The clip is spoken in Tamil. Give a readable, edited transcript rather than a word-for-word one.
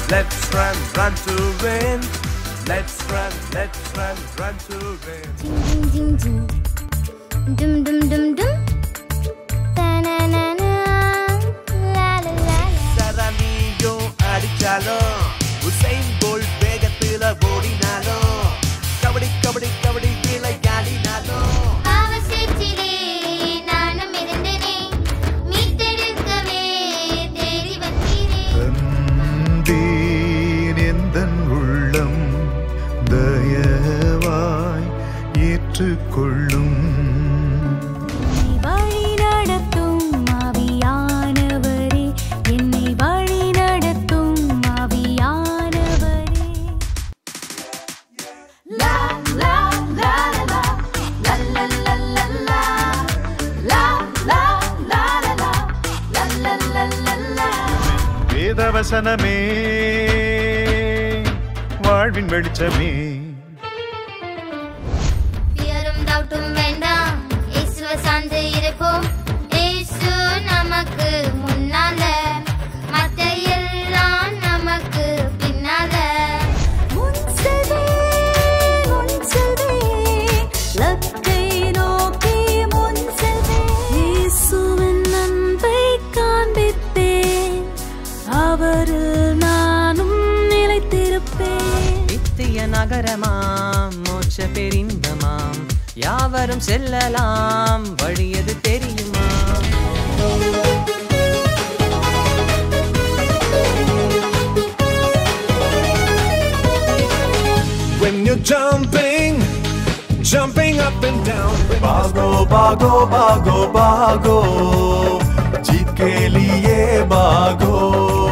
Let's run, run to win. Let's run, run to win. Ding, ding, ding, ding. Dum, dum, dum, dum. Ta-na-na-na. La-la-la-la. Saraniyo adichalo. Usain Bolt vegathila odinalo. Kabadi, kabadi, kabadi vilayadinalo. அவசரத்திலே நானும் இருந்தேனே. மீட்டெடுக்கவே தேடி வந்தீரே. தந்தேன் எந்தன் உள்ளம் தயவாய் ஏற்றுக்கொள்ளும். வழி நடத்தும் ஆவியானவரே, என்னை வழி நடத்தும் ஆவியானவரே. லா லா லா லா லா லா லா லா லா லா லா லா லா லா லா லா. வேதவசனமே வாழ்வின் வெளிச்சமே. பியரும் டவுட்டும் வேண்டாம், இயேசுவை சார்ந்து இருப்போம். இயேசு நமக்கு முன்னால, மத்த எல்லாம் நமக்கு பின்னால. முன் செல்வே, லக்கை நோக்கி முன் செல்வே. இயேசுவின் அன்பை காண்பிப்பேன், அவரில் நானும் நிலைத்திருப்பேன். நித்திய நகரமாம் மோட்ச பெரிந்தமாம் யாவரும் செல்லலாம் வழியது தெரியுமா? When you're jumping up and down. Bhago, bhago, bhago, bhago. जीत के लिए भागो.